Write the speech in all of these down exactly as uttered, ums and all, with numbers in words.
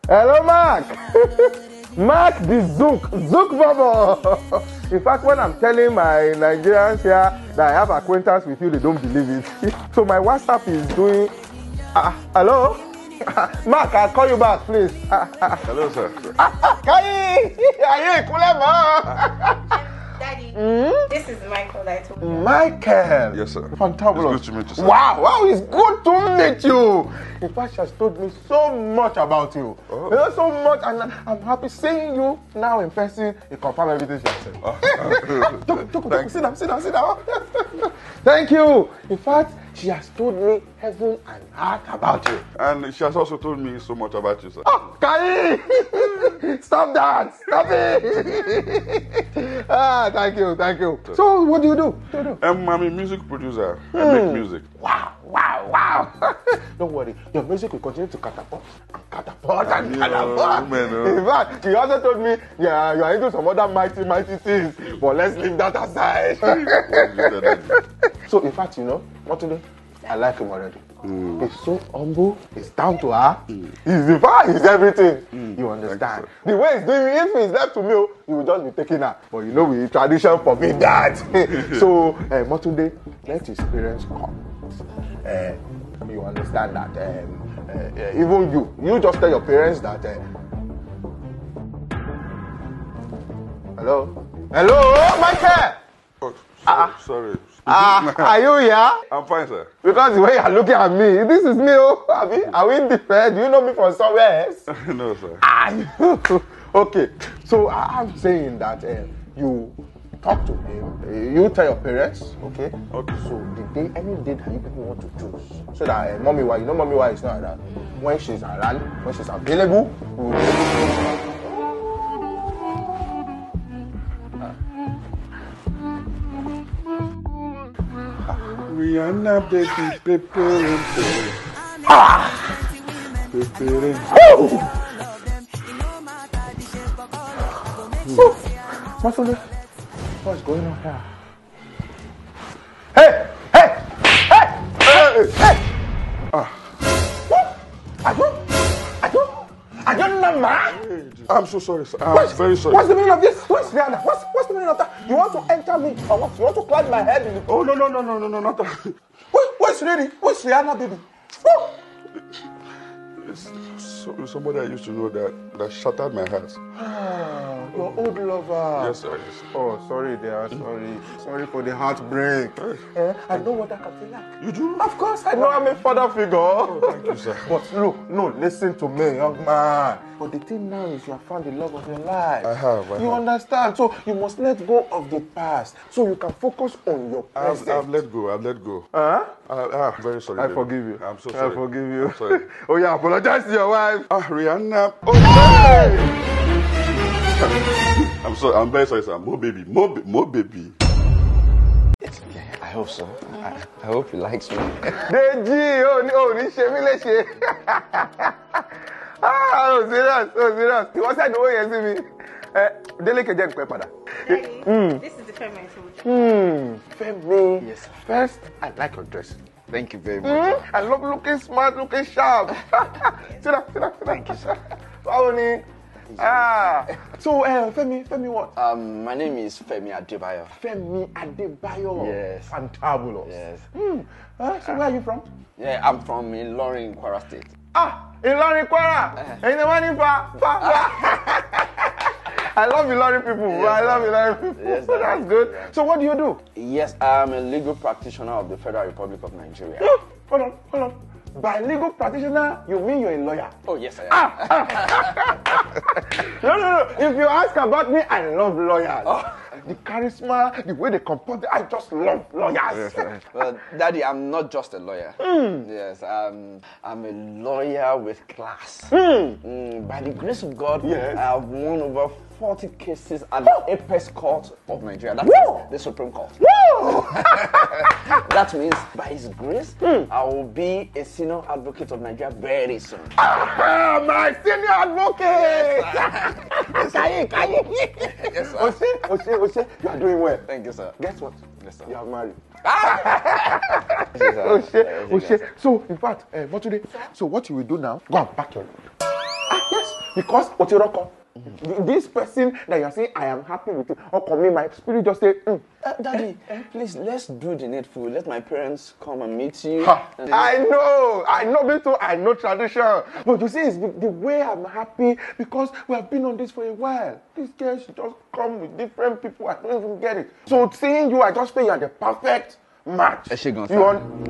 Hello, Mark. Mark the Zook. Zook Bubble. In fact, when I'm telling my Nigerians here that I have acquaintance with you, they don't believe it. So my WhatsApp is doing... Uh, hello? Mark, I'll call you back, please. Uh, uh, Hello, sir. Kai! Daddy, Mm? this is Michael that I told you. Michael. Yes, sir. Fantabulous. It's good to meet you, sir. Wow, wow, it's good to meet you. In fact, she has told me so much about you. Oh. You know, so much, and I'm happy seeing you now in person. You confirm everything she has said. Oh. Talk, talk, talk. Sit down, sit down, sit down. Thank you. In fact, she has told me heaven and heart about you. And she has also told me so much about you, sir. Oh, Kai! Stop that! Stop it! Ah, thank you, thank you. So, what do you do? What do you do? Um, I'm a music producer. I make music. Wow, wow, wow. Don't worry, your music will continue to catapult and catapult and Yeah, catapult. man, uh. In fact, she also told me, yeah, you are into some other mighty, mighty things, but let's leave that aside. So, in fact, you know, what to do? I like him already. Mm. He's so humble, he's down to her, mm. he's the fire, he's everything. Mm. You understand? The way he's doing it, if he's left to me, he will just be taking her. But you know, we tradition forbid that. So, uh, Motunde, let his parents come. Uh, you understand that? Um, uh, uh, even you, you just tell your parents that. Uh, hello? Hello, Michael! Oh, sorry. Ah. sorry. Ah, are you here? I'm fine, sir. Because the way you're looking at me, this is me, oh, Abi. Are we different? Do you know me from somewhere else? No, sir. Ah, okay. So I- I'm saying that uh, you talk to him, uh, you tell your parents, okay? Okay. So the day, any day that you people want to choose, so that uh, mommy, why you know mommy, why is not around? When she's around, when she's available, we will. Rihanna, baby, preparing. Preparing. What's all this? What's going on here? Hey! Hey! Hey! Hey! Hey! Ah. What? Are you? Are you? Are you not mad? I'm so sorry, sir. I'm What's, very sorry. What's the meaning of this? What's the other? What's, what's the meaning of that? You want to enter me or what? You want to climb my head? In the... Oh, no, no, no, no, no, no, not that. Wait, where's Lady? Where's Rihanna, baby? Woo! It's so, somebody I used to know that, that shattered my heart. Ah, your old lover. Yes, sir. Yes, sir. Oh, sorry, dear. Sorry. Sorry for the heartbreak. Eh, I know what that can feel like. You do? Of course, I know I'm a father figure. Oh, thank you, sir. But look, no, listen to me, young man. But the thing now is you have found the love of your life. I have, I you have. understand? So you must let go of the past so you can focus on your I've, present. I've let go. I've let go. Huh? I, I'm very sorry. I baby. forgive you. I'm so sorry. I forgive you. I'm sorry. Oh yeah, apologize to your wife. Ah, Rihanna. Oh, hey! I'm sorry. I'm very sorry, sir. More baby. More, ba- more baby. I hope so. I, I hope he likes me. Deji, oh, oh, ni ṣe mí léṣe. Ah, oh, serious, oh, serious. Wọ́n ṣe àdúgbò yẹn sí mi. Eh, Délé kejì ń pẹ́ padà. Daddy, this is the film I told you. Hmm, Femi. Yes, sir. First, I like your dress. Thank you very much. Hmm? I love looking smart, looking sharp. sit down, sit down, sit down. Thank you, sir. Báwo ni? Ah, so uh, Femi, Femi what? Um, my name is Femi Adebayo. Femi Adebayo. Yes. Fantabulous. Yes. Hmm. Uh, so where are you from? Yeah, I'm from Ilorin, Kwara State. Ah, Ilorin Kwara. Ẹ̀yin ni wọ́n ní fa, fa, fa. I love Ilorin people. Yes, I love Ilorin people. Yes, So that's good. yeah. So what do you do? Yes, I'm a legal practitioner of the Federal Republic of Nigeria. Oh, hold on, hold on. By legal practitioner, you mean you're a lawyer? Oh, yes, I am. No, no, no. If you ask about me, I love lawyers. Oh. The charisma, the way they comport, I just love lawyers. Well, Daddy, I'm not just a lawyer. Mm. Yes, I'm, I'm a lawyer with class. Mm. Mm, by the grace of God, Yes. I've won over forty cases at the apex court of Nigeria. That's Woo! the Supreme Court. Woo! That means, by His grace, I will be a senior advocate of Nigeria very soon. Ah, my senior advocate! Kaye, Kaye. Yes, sir. Ose, Ose, Ose, you are doing well. Thank you, sir. Guess what? Yes, sir. You are married. Yes, sir. Ose, Yes, Ose. sir. So, in fact, uh, what today? So, what you will do now? Go and pack your load. Ah, yes. Because Otiroko, this person that you're saying, I am happy with you. How come me, my spirit just say, mm. Uh, Daddy, please, let's do the needful. Let my parents come and meet you. Ha. I know, I know, me too, I know tradition. But you see, it's the, the way I'm happy because we have been on this for a while. These girls just come with different people. I don't even get it. So seeing you, I just feel you're the perfect match. Eshegon, You want?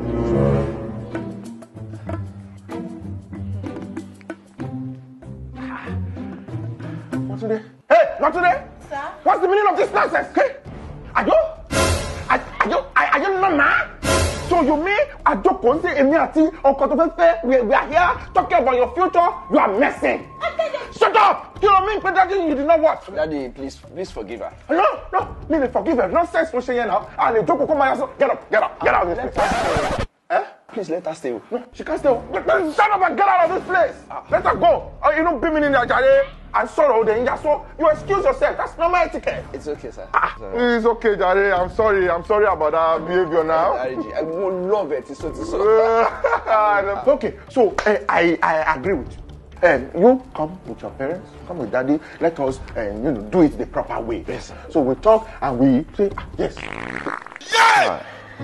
Not today. Hey, not today. Sir? What's the meaning of this nonsense? Hey, are you? Are, are you? Are, are you normal? So you mean Ajoko Nte Emi Ati Uncle Tofefe, we we are here talking about your future? You are messing. Shut up! You know what I mean? You did not watch. Daddy, please, please forgive her. No, no, me they forgive her. Nonsense for saying now. And they joke come my house. Get up, get up, get out of this place. Eh? Please let her stay. No, she can't stay. Shut up and get out of this place. Ah. Let her go. Oh, you know, beaming in there, Jare. I'm sorry, then you so you excuse yourself. That's normal etiquette. It's okay, sir. Ah, it's okay, Jare. I'm sorry. I'm sorry about that behavior now. I will love it. It's so, it's so. Okay, so uh, I I agree with you. Um, you come with your parents, come with daddy. Let us, uh, you know, do it the proper way. Yes, sir. So we talk and we say ah, yes. Yeah!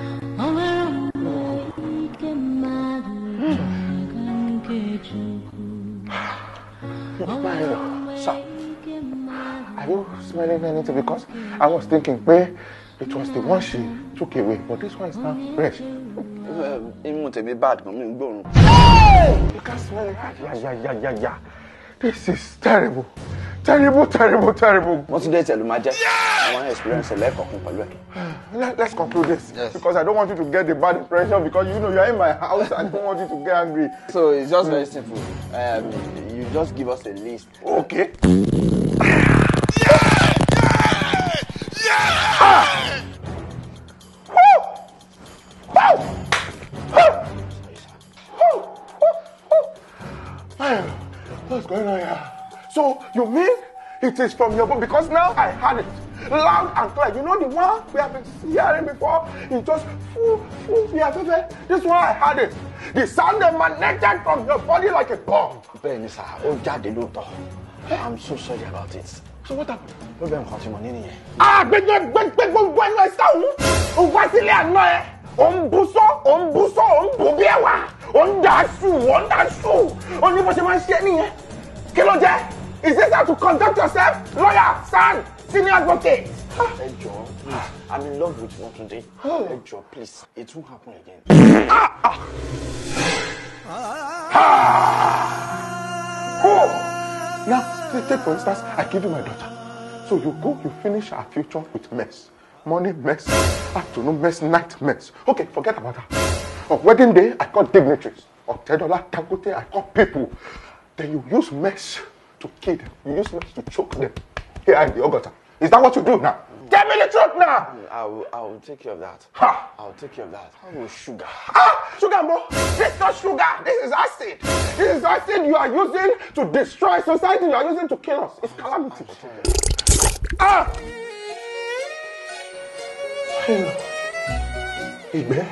Sir, are you smelling anything? Because I was thinking, where it was the one she took away, but this one is now fresh. It to be bad. Hey! You can't smell it. Yeah, yeah, yeah, yeah, yeah. This is terrible. Terrible, terrible, terrible. What's the tell you, Maja? I want to experience a life of Let, Let's conclude this. Yes. Because I don't want you to get the bad impression because you know you're in my house. I don't want you to get angry. So it's just very simple. Um, you just give us a list. Okay. What's going on here? So you mean it is from your book? Because now I heard it loud and clear. You know the one we have been hearing before? It just foo, foo, yeah, this one I heard it. The sound emanated from your body like a bomb. Ben, sir, oh, Daddy, I'm so sorry about it. So what happened? We've been continuing. Ah, but but but but but when I saw oh, what's the name? On buso, on buso, on bubiewa, on dasu, on dasu. On you must man share ni. Kilo je? Is this how to conduct yourself? Lawyer, son, senior advocate. Hey, Joe, please. I'm in love with you today. Hey, Joe, please. It won't happen again. Ah, ah. Ah. Oh. Now, take for instance, I give you my daughter. So you go, you finish our future with mess. Morning mess, afternoon mess, night mess. Okay, forget about that. On wedding day, I call dignitaries. On Tedola Tangote, I call people. Then you use mess to kill them. You use mess to choke them. Here in the Ogata. Is that what you do now? Tell me the truth now! I will, I will take care of that. Ha! I will take care of that. How about sugar? Ah! Sugar, bro! This is not sugar! This is acid! This is acid you are using to destroy society. You are using to kill us. It's calamity. Ah! Igbe.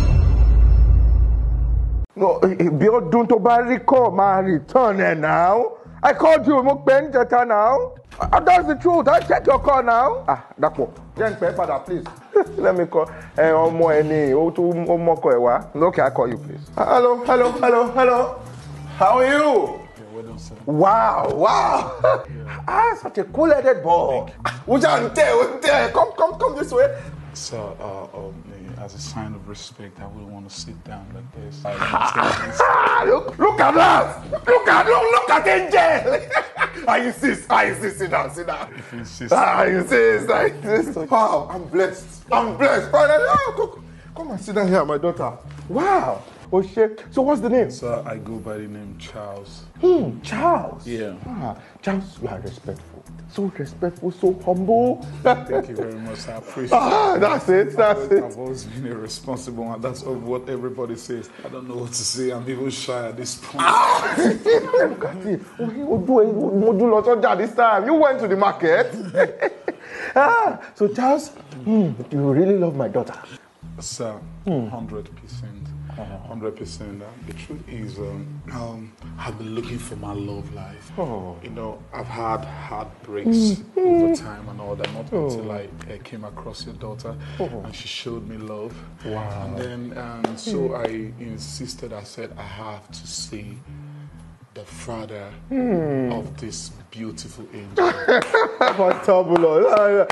No, Biodun to Bariko, my return now. I called you, Mukben Jetta now. Uh, that's the truth. I check your call now. Ah, that's what. Then pay for that, please. Let me call. Eh, one more any. Oh, two more call. Okay, I call you, please. Uh, hello, hello, hello, hello. How are you? Wow, wow. Ah, such a cool-headed boy. Come, come, come this way. So, uh, um, as a sign of respect, I wouldn't want to sit down like this. I look, look at that! Look at look, look at Angel! I insist, I insist, sit down, sit down. If you insist. I insist, I insist. Wow, I'm blessed. I'm blessed. Oh, come, come and sit down here, my daughter. Wow. Oh shit. So what's the name? So I go by the name Charles. Hmm, Charles. Yeah. Ah, Charles, you are respectful. So respectful, so humble. Thank you very much. I appreciate ah, it. That's it, that's I've, it. I've always been a responsible one. That's what everybody says. I don't know what to say. I'm even shy at this point. Ah, look at it. Oh, this time. You went to the market. ah, so Charles, hmm, you really love my daughter. Sir, one hundred percent. hundred percent. The truth is, um, um, I've been looking for my love life. Oh. You know, I've had heartbreaks over time and all that. Not until I uh, came across your daughter, and she showed me love. Wow. And then, um, so I insisted. I said, I have to see the father of this beautiful angel. What trouble?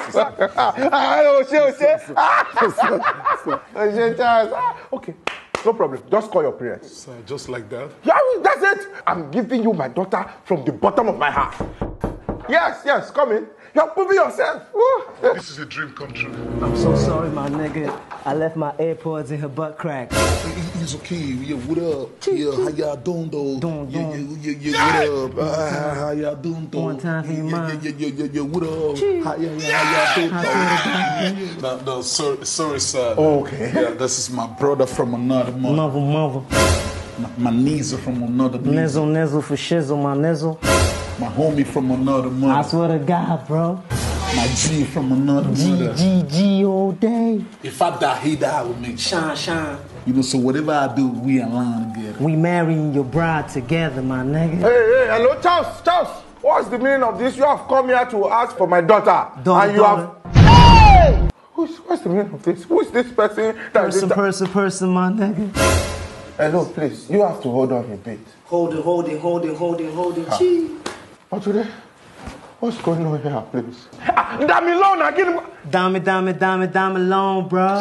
Okay, no problem. Just call your parents. So just like that. Yeah, that's it. I'm giving you my daughter from the bottom of my heart. Yes, yes, come in. You're proving yourself. Woo. This is a dream come true. I'm so sorry, my nigga. I left my AirPods in her butt crack. It's okay. Yeah, what up? Yeah, how y'all doing though? Doing, yeah, doing. yeah, yeah, yeah, what up? Uh, how y'all doing though? One time for your yeah, mom. Yeah, yeah, yeah, yeah, yeah, what up? How, yeah, yeah, how y'all doing? No, no, sorry, sorry, sir. Okay. Yeah, this is my brother from another mother. Mother, mother. My, my knees are from another knees. Nizzle, nizzle for shizzle, my nizzle. My homie from another mother. I swear to God, bro. My G from another G, mother. G, G all day. If I die, he die with me. Shine, shine. You know, so whatever I do, we align together. We marrying your bride together, my nigga. Hey, hey, hello, Charles, Charles. What's the meaning of this? You have come here to ask for my daughter. Daughter, and you daughter. have... Hey! Who's, what's the meaning of this? Who is this person? That Person, is person, person, my nigga. Hello, please. You have to hold on a bit. Hold it, hold it, hold it, hold it, hold it. Gee. What today? What's going on here, please? Damn me alone, I get him. Damn it, damn it, damn it, damn it alone, bro.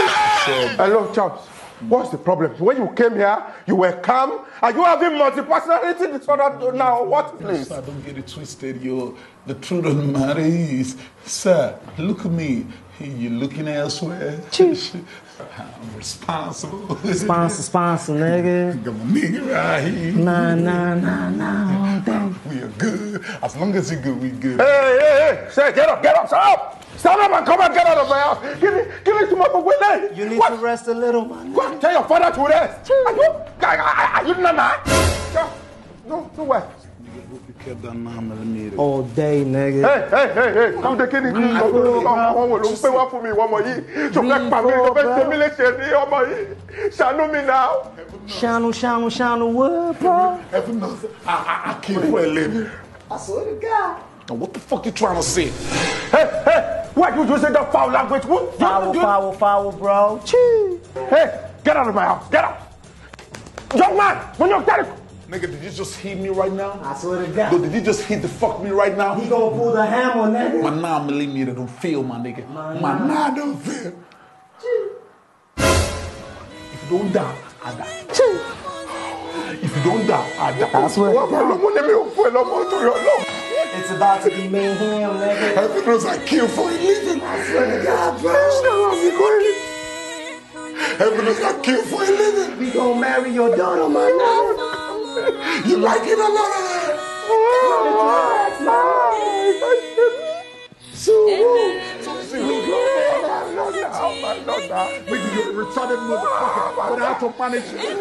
Hello, Charles. What's the problem? When you came here, you were calm. Are you having multi-personality disorder now? What, please? Sir, don't get it twisted, yo. The truth of the matter is, sir, look at me. You're looking elsewhere. I'm responsible. Sponsor, sponsor, nigga. Got my nigga right here. Nah, nah, nah, nah, all day. We are good. As long as you're good, we good. Hey, hey, hey. Say, get up, get up, stand up. Stand up and come and get out of my house. Give me, give me to my window. You need what? to rest a little, my nigga. What? Tell your father to rest. Are you, are, are you not mad? No, no way. You kept that nine millimeter. All day, nigga. Hey, hey, hey, hey. Come the kid. Come on, for me one more year. So black family, the best military, one more year. Shanu me now. Shanu, shanu, shanu, what, bro? Heaven knows, I, I, I kill for a living. I swear to God. Now, what the fuck you trying to say? Hey, hey. Why did you say that foul language? What? Foul, foul, foul, bro. Chee. Hey, get out of my house. Get out. Young man, when you're telling. Nigga, did you just hit me right now? I swear to God. Dude, did you just hit the fuck me right now? He gonna pull the hammer, nigga. My nine millimeter don't feel, my nigga. My My nine. nine don't feel. If you don't die, I die. Chee. If you don't die, I die. I swear to God. Hey, It's about to be mayhem, nigga. Heaven knows I kill for a living. I swear to God, bro. Heaven knows I kill for a living. We gonna marry your daughter, my nigga. You like it a lot? So, so, We can get a retarded motherfucker without to manage it.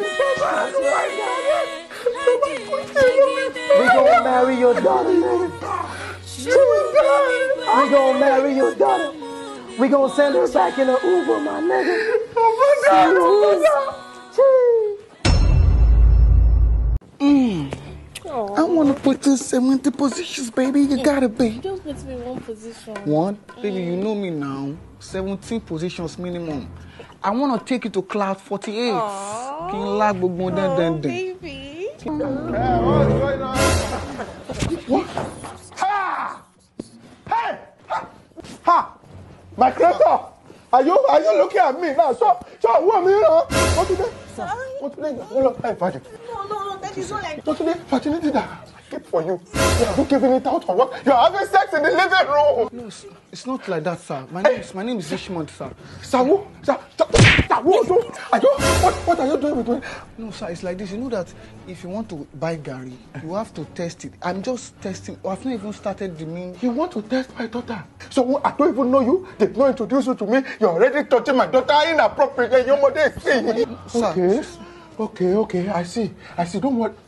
We gonna marry your daughter, nigga. We gonna marry your daughter. We gonna send her back in an Uber, my nigga. Oh my God, oh my God. Mm. I want to put this seventy positions, baby. You gotta be. Just put me in one position. One? Baby, you know me now. seventeen positions minimum. I want to take you to cloud forty-eight. Aww. Can you like gbogbo den Oh, den den? baby. Hey, what's going on? What? Ha! Hey! Ha! Ha! My creator! Are you are you looking at me now? So so who am I now? What today? Sorry. What today? Hold on, hey, Fadi. No, no, no, that is not like. What today? Virginity that I keep for you. You are not giving it out or what? You are having sex in the living room. No, it's- it's not like that, sir. My name is my name is Ishmont, sir. Samu, Sa, Sa, Samu, so are you? What what are you doing with me? No, sir, it's like this. You know that if you want to buy Gary, you have to test it. I'm just testing. I've not even started the main. You want to test my daughter? So I don't even know you. They've not introduced you to me. You're already touching my daughter inappropriately. Your mother is saying. Sir. Okay, okay, okay. I see. I see. Don't worry.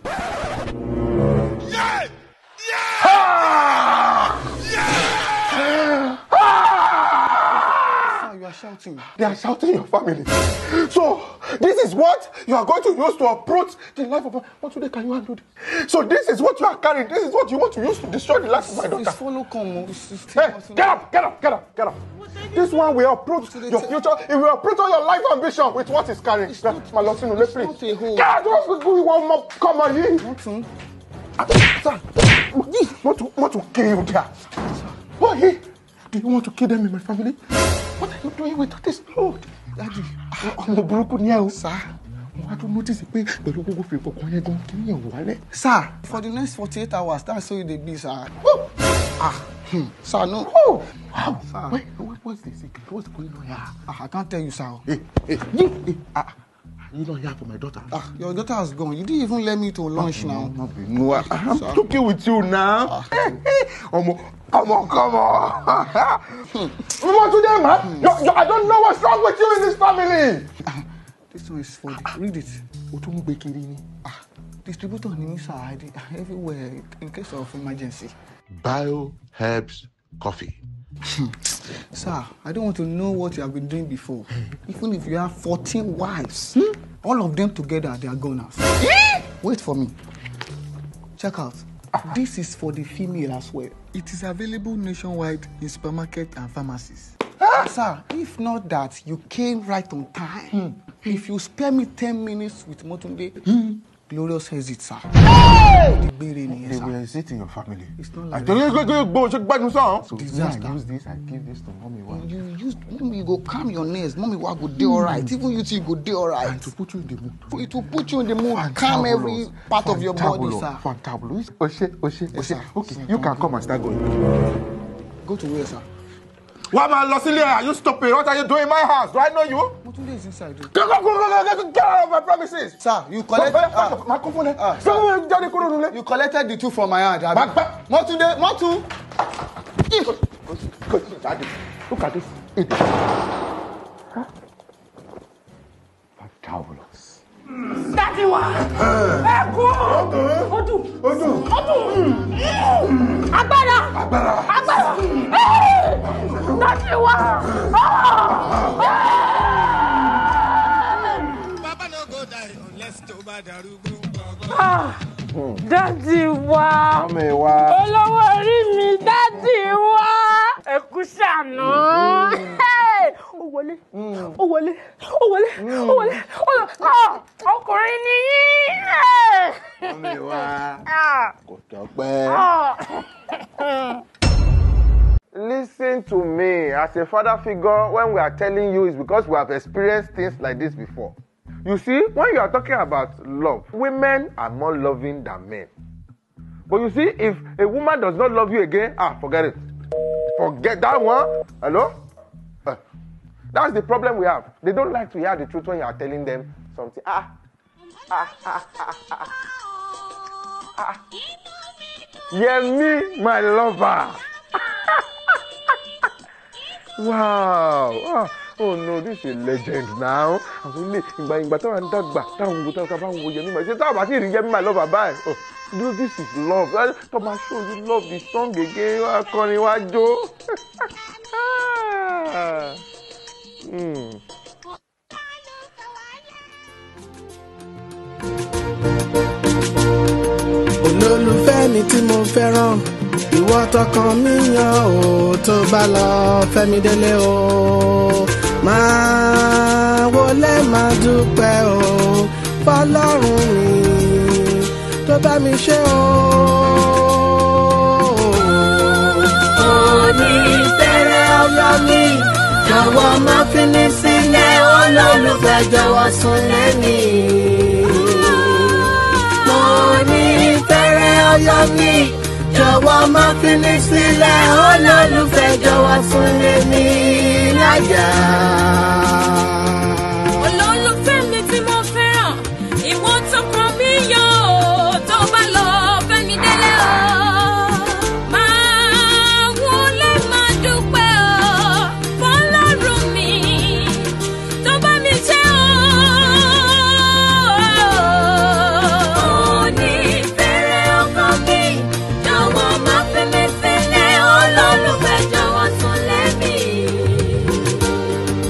Yeah! Yeah! Ah! Sir, you are shouting. They are shouting your family. So, this is what you are going to use to approach the life of... What today can you handle this? So, this is what you are carrying. This is what you want to use to destroy the life of my daughter. It's follow come. It's, it's Hey, get up, get up, get up, get up. This one will approach your future. It will approach all your life ambition with what it's carrying. It's not, Malosino, it's please. not a hole. Get out, we want more. Come on, you. Nothing. Sir, want to, want to kill you there. Why? Do you want to kill them in my family? What are you doing with this load? Daddy. I'm a broken now, sir. I don't notice it. But you go for a Sir, for the next forty-eight hours, that's how you be, sir. Oh. Ah, hmm. Sir, no. Oh, wow. Sir. Wait, what, what's the secret? What's going on here? Ah, I can't tell you, sir. Hey, hey, hey, hey. Ah, you not here for my daughter? Ah, your daughter has gone. You didn't even let me to lunch now. No, no, I, I'm talking with you now. Come on, come on, come on. We want to them, man. You, you, I don't know what's wrong with you in this family. Ah, this one is for the, read it. Ah, distributor needs are everywhere in case of emergency. Bio Herbs Coffee. Sir, I don't want to know what you have been doing before. Even if you have fourteen wives, hmm? all of them together, they are goners. Wait for me. Check out. This is for the female as well. It is available nationwide in supermarket and pharmacies. Ah! Sir, if not that, you came right on time. Hmm. If you spare me ten minutes with Motunde, hmm. glorious has it, sir. Hey! The they sir. will exist in your family. It's not like I tell you, go, go, go, check back so disaster. I use this, I give this to mommy. One. You use mommy, go calm your nerves. Mommy, what go do all right. Even you two go do all right. And to put you in the mood. It will put you in the mood. Calm every part of your body, sir. Fantabulous. Oshe, Oshe, Yes, Oshe. Okay, sir. you can come and start going. Go to where, sir? Why am I lost in here? Are you stupid? What are you doing in my house? Do I know you? Motunde is inside. Go, go, go, go, go, go, get out of my premises. Sir, you collect. Ah, Uh, microphone. Ah, Ah, you collected the two from my hand. Back, back. Motunde, Motu. Look at this. Idiot. Fantabulous. Daddy wa. Ẹ kú. Ọdún. Ọdún. Ọdún. Agbára. Agbára. Agbára. Daddy wa. Baba no go die unless to bad arugo. Ah. Daddy wa. Mami wa. Olówó orí mi, daddy wa. Ẹ kú ṣàánú. Ó wọlé. Ó wọlé. Ó wọlé. Ó wọlé. Ó lọ. Ah, ọkùnrin ni yín. Mami wa. Ah. Kò tọ́pẹ́. Ah. Listen to me. As a father figure, when we are telling you, it's because we have experienced things like this before. You see, when you are talking about love, women are more loving than men. But you see, if a woman does not love you again, ah, forget it. Forget that one. Hello? Uh, that's the problem we have. They don't like to hear the truth when you are telling them something. Ah, ah, ah, ah, ah, ah. Yemi, my lover. Wow. Ah. Oh no, this is a legend now. Àwọn ilé ìgbà ìgbà táwọn ń dàgbà táwọn wo táwọn bá ń wo Yemi, ṣe táwọn bá sì rí Yemi my lover báyìí. Oh, no, this is love. Tó máa show you love the song again. Akọrin wá jó. Hmm. Olólùfẹ́ mi tí mo fẹ́ràn, ìwọ tọkàn mi yàn ó, tó bá lọ fẹ́ mi délé o. Máa wọlé máa dúpẹ́ o, fọlọ́run mi tó bá mi ṣe o. Onífẹ́rẹ́ ọyọ́ mi, jọ̀wọ́ má fi mí sílẹ̀, olólùfẹ́ jọ̀wọ́ súnlé mi. Onífẹ́rẹ́ ọyọ́ mi, jọ̀wọ́ má fi mí sílẹ̀, olólùfẹ́ jọ̀wọ́ súnlé mi láyà. Olólùfẹ́ mi tí mo fẹ́ràn, ìwọ tọkàn mi yàn ó, tó bá lọ fẹ́ mi délé o. Máa wọlé máa dúpẹ́ o, fọlọ́run mi tó bá mi ṣe o. Onífẹ́rẹ́ ọkàn mi, jọ̀wọ́ má fi mí sílẹ̀, olólùfẹ́ jọ̀wọ́ súnlé mi.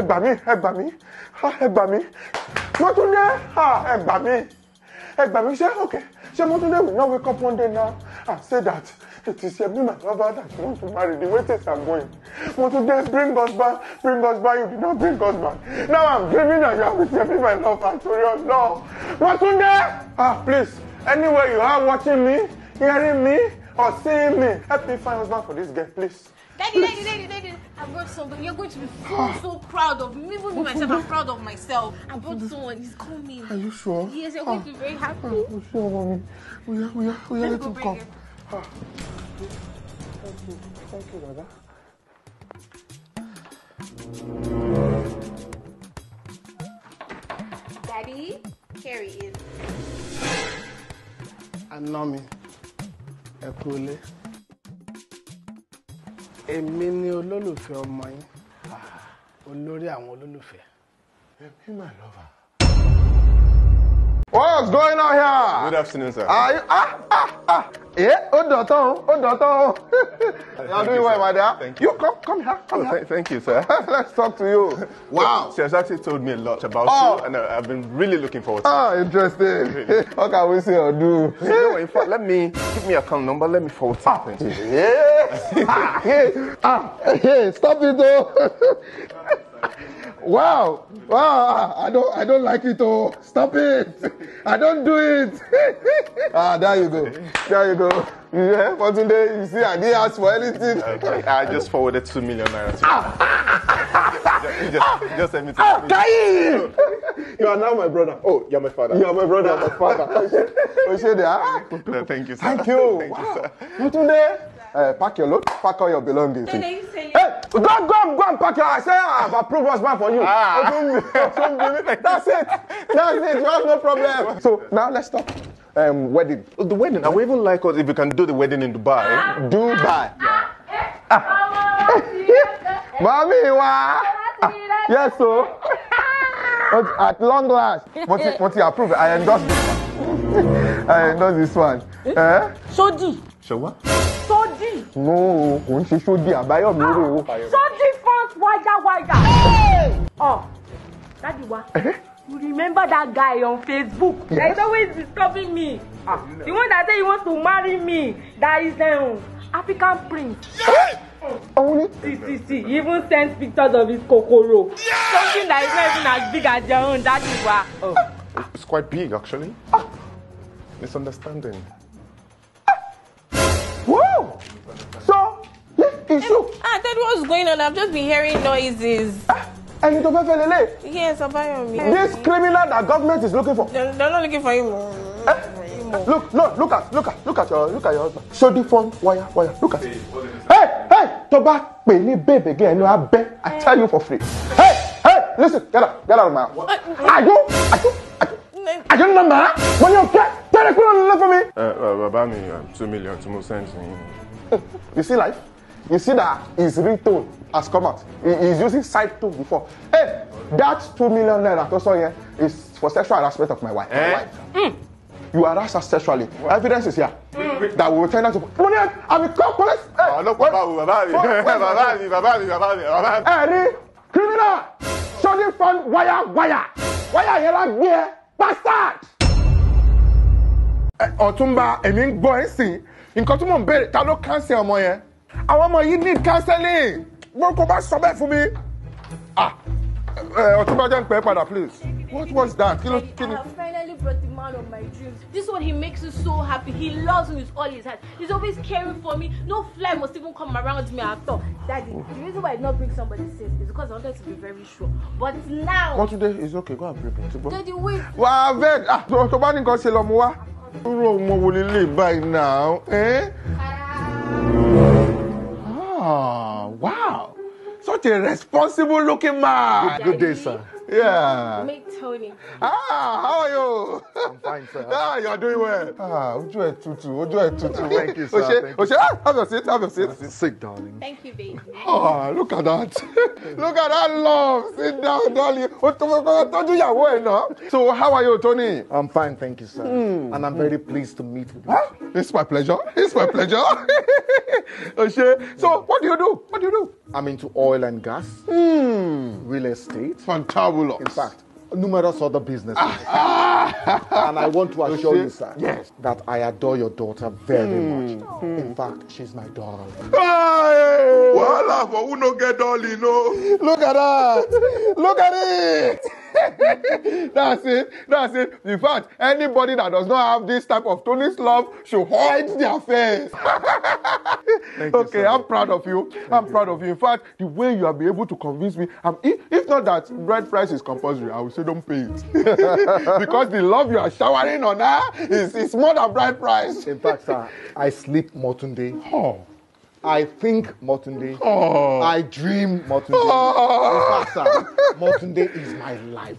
gbà mí, ẹ gbà mí, ẹ gbà mí. Mọ́túndé, ẹ gbà mí, ẹ gbà mí. Ṣé okay? Ṣé Mọ́túndé will not wake up one day now and say that it is me, my lover, that you want to marry? The way things are going. Mọ́túndé, bring us back, bring us back. You did not bring us back. Now I'm dreaming that you are with me, my lover. To your love. Mọ́túndé, ah, please, anywhere you are watching me, hearing me, or seeing me, help me find husband for this girl, please. Daddy, daddy, daddy, daddy, I brought something. You're going to be so, so proud of me. Even me myself, I'm proud of myself. I brought someone. He's coming. Are you sure? Yes, you're going to be very happy. I'm sure, mommy. We are, we are, we are, let him come. Ah. Thank you, thank you, Dada. Daddy, here he is. Àná mi, ẹ kú ilé. Èmi ni olólùfẹ́ ọmọ yín, olórí àwọn olólùfẹ́. Be my lover. What's going on here? Good afternoon, sir. Are you, ah, ah, ah. Yeah, hold on, hold on. You're doing well, my dear. Thank you. You come, come here, come Oh, here. th- thank you, sir. Let's talk to you. Wow. She has actually told me a lot about Oh. you, and uh, I've been really looking forward to Ah, interesting. What can we say or do? it. You know, in fact, let me give me a account number. Let me forward something. Yes. Ah, hey, ah, hey, stop it though. Wow, wow, I don't, I don't like it oh. Stop it. I don't do it. Ah, there you go. There you go. Yeah, for today, you see, I didn't ask for anything. Okay, I just forwarded two million naira to you. just, just, just send me to Ah, me. Kai! You are now my brother. Oh, you're my father. You are my brother. You are my father. Oshede, ah. No, thank you, sir. Thank you. Thank you, Wow. sir. You today? Uh, pack your load, pack all your belongings. Then you say, Hey, go, go, go and pack your. I say I've approved husband for you. Ah. That's it. That's it. You have no problem. So now let's talk. Um, wedding. Oh, the wedding. I would even like us if we can do the wedding in Dubai. Dubai. Mommy, wa. Yes, so. But at long last, what you, what you approve? I endorse this one. I endorse this one. Eh? Sodi. So what? Sodi. No, kò ń ṣe sódì àbáyọ̀mí rè o. Sodi front wire wire. Oh, Daddy, wa. You remember that guy on Facebook? Yes. That is always disturbing me. Ah, the one that said he wants to marry me. That is the um, African prince. Only. See, see, see. He even sends pictures of his kokoro. Something that is not even as big as your own. Daddy, wa. Oh. It's quite big, actually. Misunderstanding. Whoa! So, yeah, it's you. Ah, Dad, what's going on? I've just been hearing noises. Ẹni tó fẹ́ fẹ́ lélẹ̀. Yes, Abayomi. This criminal that government is looking for. They're, they're not looking for him. Look, look, look at, look at, look at your, look at your husband. Sodi phone, wire, wire. Look at it. Hey, hey, tó bá pè ní babe again, I beg, I tell you for free. Hey, hey, listen, get out, get out of my house. Are you, are you, are you, are you not mad? When you get, tell the criminal for me. Uh, uh, about me, uh, two million, two more cents. You see life? You see that his ringtone has come out. He is using side tone before. Hey, that two million naira also here is for sexual harassment of my wife. My Eh? wife. Mm. You harass her sexually. What? Evidence is here. Mm. That we will turn out to. Money, I will call police. Hey, Oh, no, Baba, Baba, Baba, Baba, Baba, Baba, Baba. Hey, criminal! Shouldn't fund wire, wire. Wire here like here. Bastard! Ọ̀túnba, èmi ń gbọ́ ẹ̀ sìn. Nǹkan tí mò ń bẹ̀rẹ̀, ta ló cancel ọmọ yẹn? Àwọn ọmọ yìí need counseling. Wọ́n kò bá sọ bẹ́ẹ̀ fún mi. Ah, Ọ̀túnba jẹ́ ń pẹ́ padà, please. What was that? Kí ló kí ni? I have finally brought the man of my dreams. This one, he makes me so happy. He loves me with all his heart. He's always caring for me. No fly must even come around me at all. Daddy, the reason why I did not bring somebody safe is because I wanted to be very sure. But now, What today is okay, go and bring it. Daddy, wait. Wà á bẹ́ẹ̀ ah tó bá ní nǹkan ṣe lọ mú wá. Irú ọmọ wo lè báyìí náà? Eh? Ah, wow. Such a responsible looking man. Good day, sir. Yeah. Make Tony. Ah, how are you? I'm fine. fine, sir. Ah, you are doing well. Ah, ojú ẹ̀ tutù, ojú ẹ̀ tutù. Thank you, sir. Oṣé, Thank you. Oṣé, ah, have your seat, have your seat. Sit, darling. Thank you, baby. Ah, look at that. Look at that love. Sit down, darling. O tọ́jú ìyàwó ẹ̀ náà. So, how are you, Tony? I'm fine, thank you, sir. Mm. And I'm very pleased to meet you. Huh? It's my pleasure. It's my pleasure. Oṣé, so, what do you do? What do you do? I'm into oil and gas, Hmm. real estate, Fantabulous. in fact, numerous other businesses. And I want to assure you, sir, Yes. that I adore your daughter very much. In fact, she's my darling. Hey! Voila, for who no get dolly, no. Look at that! Look at it! That's it. That's it. In fact, anybody that does not have this type of Tony's love should hide their face. Thank you, Okay, sir. I'm proud of you. I'm proud of you. In fact, the way you have been able to convince me, um, if, if not that bread price is compulsory, I will say don't pay it. Because the love you are showering on her is, is more than bride price. In fact, sir, I sleep Motunde. Oh. I think Motunde. Oh. I dream Motunde. Oh. In fact, sir, Motunde is my life.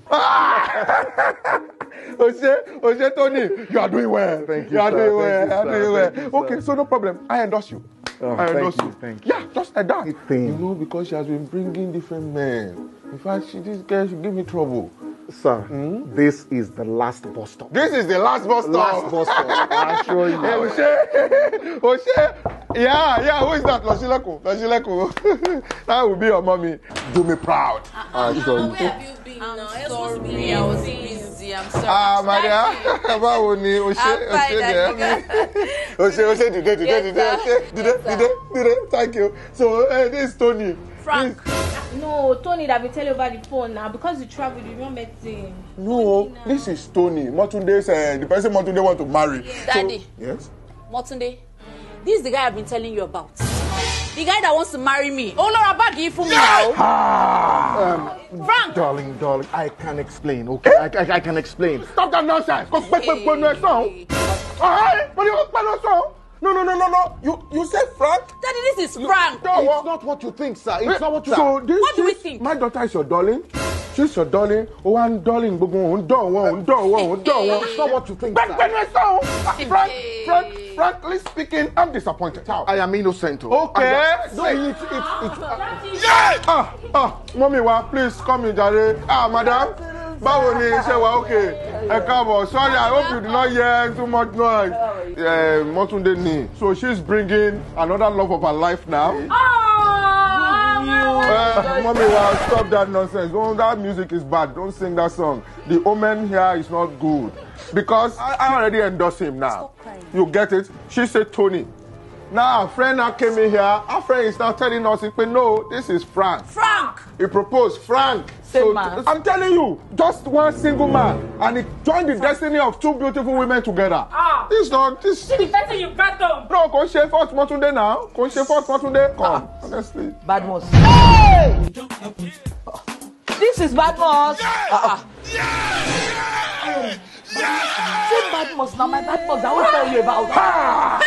Oṣé, Oṣé Tony, you are doing well. Thank you, You are sir. doing well. Thank You you, are sir. doing well. Thank you, sir. Okay, so no problem. I endorse you. Oh, I thank endorse you, you. thank you. Yeah, just like that. Good thing. You know, because she has been bringing different men. In fact, she, this girl, she give me trouble. Sir, this is the last bus stop. This is the last bus stop. Last bus stop. I assure you. Hey, Oṣé, Oṣé. Yeah, yeah, who is that? Lọsílẹ̀kùn, Lọsílẹ̀kùn. That will be your mommy. Do me proud. I assure you. Where have you been now? You're supposed to be here. I was busy. I'm sorry. Ah, Maria, báwo ni Oṣé, I'm fine, Oṣé there? Oṣé, Oṣé, dìde, dìde, Yes, dìde, sir. Oṣé, dìde, Yes, dìde, dìde. Thank you. So, uh, this is Tony. Frank. No, Tony, that we tell you over the phone now because you traveled, you not met him. No, this is Tony. Motunde's, uh, the person Motunde want to marry. Daddy. So, yes? Motunde, this is the guy I've been telling you about. The guy that wants to marry me. Oh, Laura, bag you for me now. Ah, um, Frank. darling, darling, I can explain, okay? I, I, I can explain. Stop that nonsense. Go back, back, back, back, song. Alright, but you back, back, song. No, no, no, no, no. You, you said Frank? Daddy, this is Frank. No, It's not what you think, sir. It's not what you So this, What do we this- think? My daughter is your darling. She's your darling. Oh, I'm darling. Gbogbo òun dán wọn, òun dán wọn, òun dán wọn. It's not what you think, Back, sir. back, back, song. Frank, Frank, frankly speaking, I'm disappointed. How? I am innocent. oh. Okay. And, uh, no, it's, it's, it's, Ah, ah, mommy wa, please come in, jare. Ah, madam. Báwo ni iṣẹ́ wa? Okay. Ẹ káàbọ̀. Sorry, I hope you did not hear too much noise. Uh, Motunde ni. So she's bringing another love of her life now. Uh, mommy wa, stop that nonsense. Don't, that music is bad. Don't sing that song. The omen here is not good. Because I, I already endorse him now. You get it? She said Tony. Now our friend now came in here. Our friend is now telling us, he said, no, this is Frank. Frank. He proposed Frank. Same So, man. I'm telling you, just one single man, and he joined the destiny of two beautiful women together. Ah. This not this. See the person you got them. No, kò ṣe fault Motunde now. Kò ṣe fault Motunde. Come, honestly. Badmus. Hey! This is Badmus. Uh-uh. Same Badmus now, my Badmus. I will tell you about.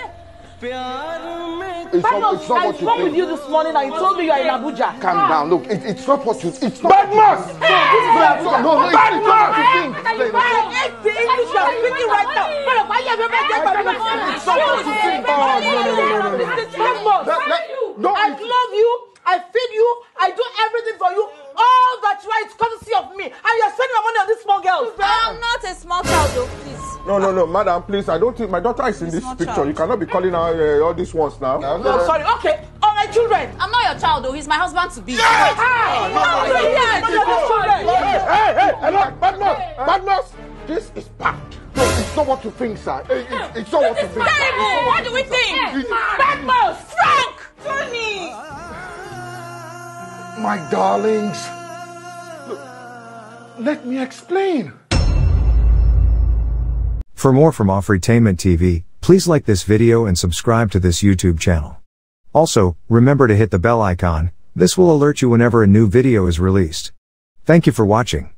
it's not, Badmus, it's not I what you spoke with think. you this morning and you told me you are in Abuja. Calm down. Look, it, it's not what you. It's not. Badmus! So this is where Abuja. No, no, it's, it's not what you think. Explain, okay? The English you are speaking right now. But why you have ever get Badmus? It's not what you think. Oh, no, no, no, no, no, no. Badmus. Let- let- no, I it's- love you. I feed you. I do everything for you. All that you are is courtesy of me. And you are spending my money on these small girls. I'm not a small child, though, please. No, no, no, madam, please. I don't think my daughter is in this not picture. child. You cannot be calling her uh, all these ones now. No, sorry. Okay. All my children. I'm not your child, though. He's my husband to be. Ah, no, no, yeah, no, no, no, children. Hey, hey, hello, Badmus, Badmus. This is bad. No, it's not what you think, sir. It, it, it's not what you think. Terrible. What do we think? Badmus. Frank. Tony. My darlings. Look, let me explain. For more from Offretainment T V, please like this video and subscribe to this YouTube channel. Also, remember to hit the bell icon. This will alert you whenever a new video is released. Thank you for watching.